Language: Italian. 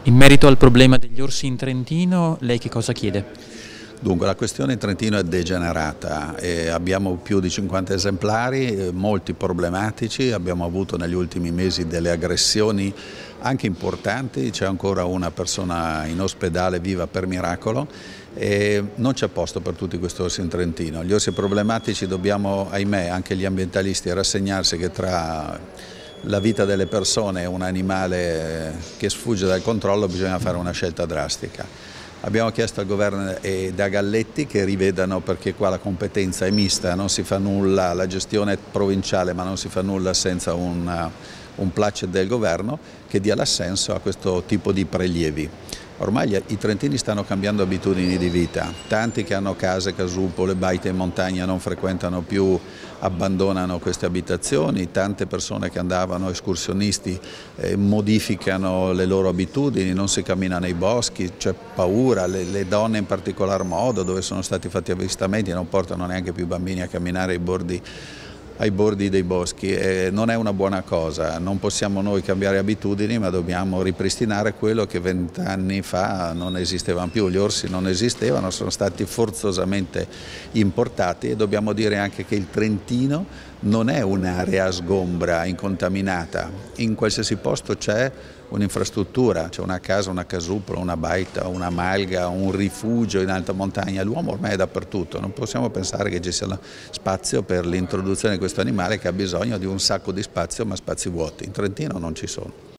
In merito al problema degli orsi in Trentino, lei che cosa chiede? Dunque, la questione in Trentino è degenerata, abbiamo più di 50 esemplari, molti problematici, abbiamo avuto negli ultimi mesi delle aggressioni anche importanti, c'è ancora una persona in ospedale viva per miracolo e non c'è posto per tutti questi orsi in Trentino. Gli orsi problematici dobbiamo, ahimè, anche gli ambientalisti, rassegnarsi che tra la vita delle persone e un animale che sfugge dal controllo bisogna fare una scelta drastica. Abbiamo chiesto al governo e da Galletti che rivedano, perché qua la competenza è mista, non si fa nulla, la gestione è provinciale ma non si fa nulla senza un placet del governo che dia l'assenso a questo tipo di prelievi. Ormai i trentini stanno cambiando abitudini di vita, tanti che hanno case, casupole, baite in montagna non frequentano più, abbandonano queste abitazioni, tante persone che andavano, escursionisti, modificano le loro abitudini, non si cammina nei boschi, c'è paura, le donne in particolar modo, dove sono stati fatti avvistamenti, non portano neanche più i bambini a camminare ai bordi dei boschi, non è una buona cosa, non possiamo noi cambiare abitudini ma dobbiamo ripristinare quello che 20 anni fa non esistevano più, gli orsi non esistevano, sono stati forzosamente importati e dobbiamo dire anche che il Trentino non è un'area sgombra, incontaminata, in qualsiasi posto c'è un'infrastruttura, c'è una casa, una casupola, una baita, una malga, un rifugio in alta montagna, l'uomo ormai è dappertutto, non possiamo pensare che ci sia spazio per l'introduzione di questo animale che ha bisogno di un sacco di spazio ma spazi vuoti, in Trentino non ci sono.